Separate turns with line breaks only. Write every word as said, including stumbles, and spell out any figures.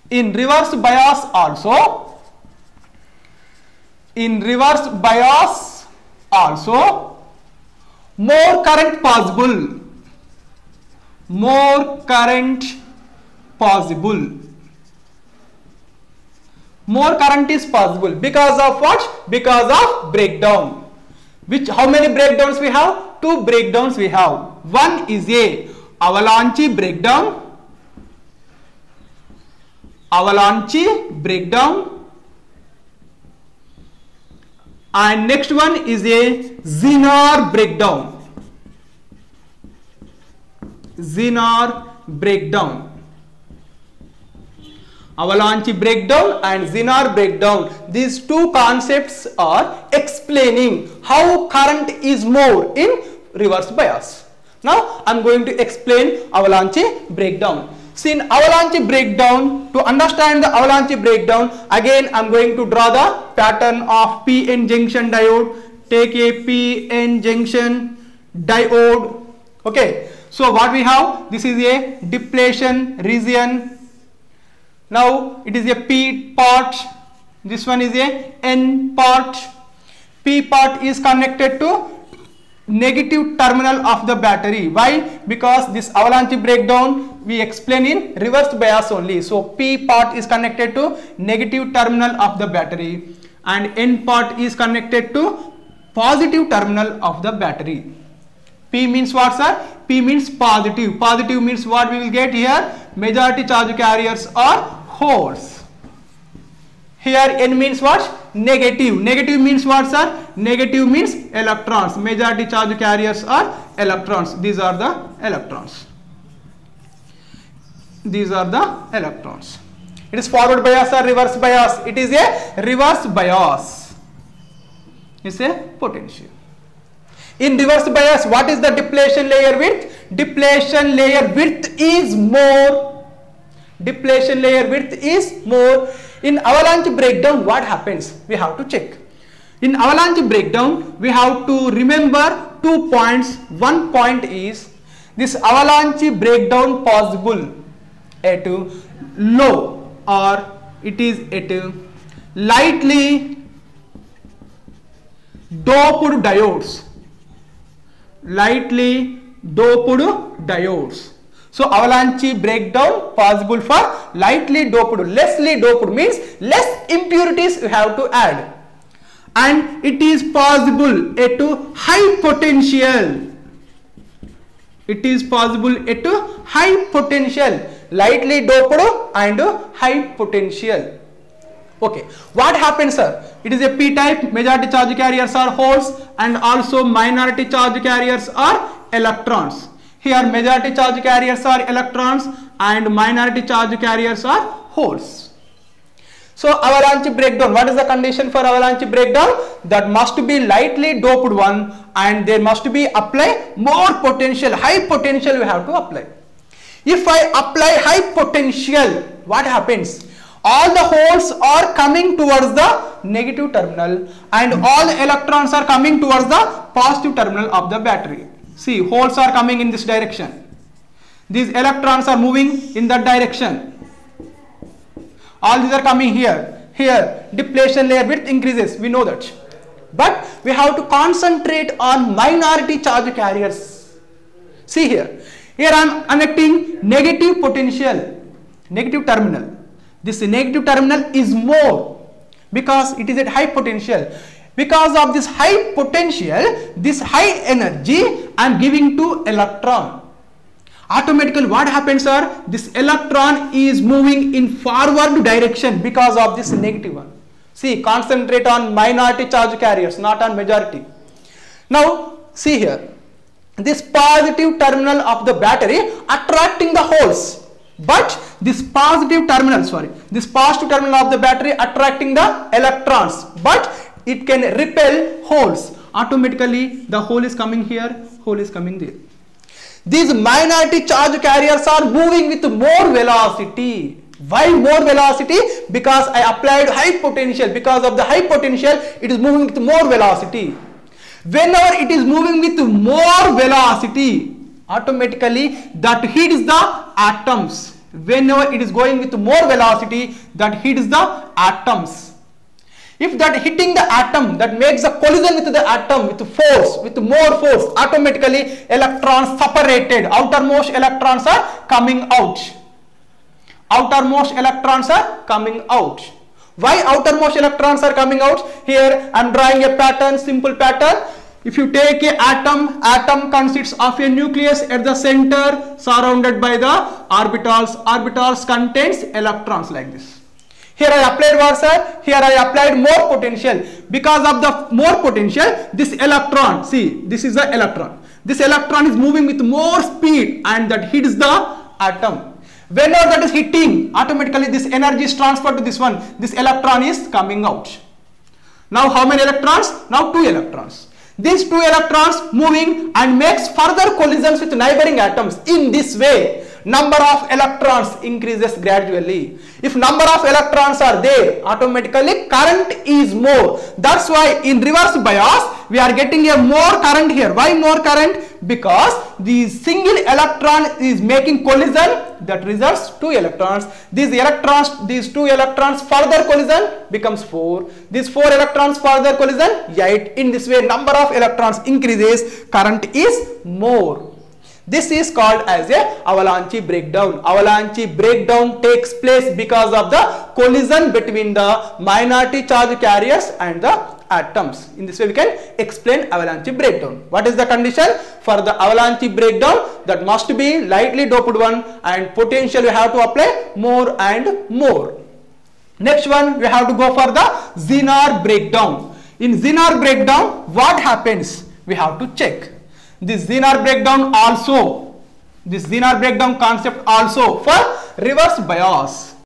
in reverse bias also, in reverse bias also, more current possible, more current possible, more current is possible because of what? Because of breakdown. Which, how many breakdowns we have? Two breakdowns we have. One is a Avalanchi breakdown, Avalanchi breakdown, and next one is a Zener breakdown, Zener breakdown. Avalanchi breakdown and Zener breakdown. These two concepts are explaining how current is more in reverse bias. Now I am going to explain Avalanchi breakdown. See, in Avalanchi breakdown, to understand the Avalanchi breakdown, again I am going to draw the pattern of P N junction diode. Take a P N junction diode. Okay. So what we have? This is a depletion region. Now it is a P part, this one is a N part. P part is connected to negative terminal of the battery. Why? Because this Avalanchi breakdown we explain in reverse bias only. So P part is connected to negative terminal of the battery and N part is connected to positive terminal of the battery. P means what, sir? P means positive. Positive means what we will get here? Majority charge carriers are holes. Here N means what? Negative. Negative means what, sir? Negative means electrons. Majority charge carriers are electrons. These are the electrons. These are the electrons. It is forward bias or reverse bias? It is a reverse bias. It's a potential. In reverse bias, what is the depletion layer width? Depletion layer width is more. Depletion layer width is more. In Avalanche breakdown, what happens? We have to check. In Avalanche breakdown, we have to remember two points. One point is this Avalanche breakdown possible at low or it is at lightly doped diodes. Lightly doped diodes. So Avalanche breakdown possible for lightly doped. Lessly doped means less impurities you have to add. And it is possible at high potential. It is possible at high potential. Lightly doped and high potential. Okay. What happens, sir? It is a p-type. Majority charge carriers are holes and also minority charge carriers are electrons. Here majority charge carriers are electrons and minority charge carriers are holes. So Avalanche breakdown, what is the condition for Avalanche breakdown? That must be lightly doped one and there must be apply more potential, high potential you have to apply. If I apply high potential, what happens? All the holes are coming towards the negative terminal and all the electrons are coming towards the positive terminal of the battery. See, holes are coming in this direction. These electrons are moving in that direction. All these are coming here. Here, depletion layer width increases. We know that. But we have to concentrate on minority charge carriers. See here. Here I am connecting negative potential, negative terminal. This negative terminal is more because it is at high potential. Because of this high potential, this high energy I am giving to electron. Automatically what happens, sir? This electron is moving in forward direction because of this negative one. See, concentrate on minority charge carriers, not on majority. Now, see here. This positive terminal of the battery attracting the holes. But this positive terminal, sorry, this positive terminal of the battery attracting the electrons. But it can repel holes. Automatically the hole is coming here, hole is coming there. These minority charge carriers are moving with more velocity. Why more velocity? Because I applied high potential. Because of the high potential, it is moving with more velocity. Whenever it is moving with more velocity, automatically that hits the atoms. whenever it is going with more velocity, that hits the atoms. If that hitting the atom, that makes a collision with the atom with force, with more force, automatically electrons separated, outermost electrons are coming out. Outermost electrons are coming out. Why outermost electrons are coming out? Here I am drawing a pattern, simple pattern. If you take a atom, atom consists of a nucleus at the center surrounded by the orbitals. Orbitals contains electrons like this. Here I applied what, sir? Here I applied more potential. Because of the more potential, this electron, see, this is the electron. This electron is moving with more speed and that hits the atom. Whenever that is hitting, automatically this energy is transferred to this one. This electron is coming out. Now how many electrons? Now two electrons. These two electrons moving and makes further collisions with neighboring atoms. In this way, number of electrons increases gradually. If number of electrons are there, automatically current is more. That's why in reverse bias, we are getting a more current here. Why more current? Because the single electron is making collision, that results two electrons. These electrons, these two electrons further collision becomes four. These four electrons further collision, eight. In this way, number of electrons increases, current is more. This is called as a Avalanchi breakdown. Avalanchi breakdown takes place because of the collision between the minority charge carriers and the atoms. In this way we can explain Avalanchi breakdown. What is the condition for the Avalanchi breakdown? That must be lightly doped one and potential we have to apply more and more. Next one we have to go for the Zener breakdown. In Zener breakdown, what happens? We have to check. This Zener breakdown also, this Zener breakdown concept also for reverse bias.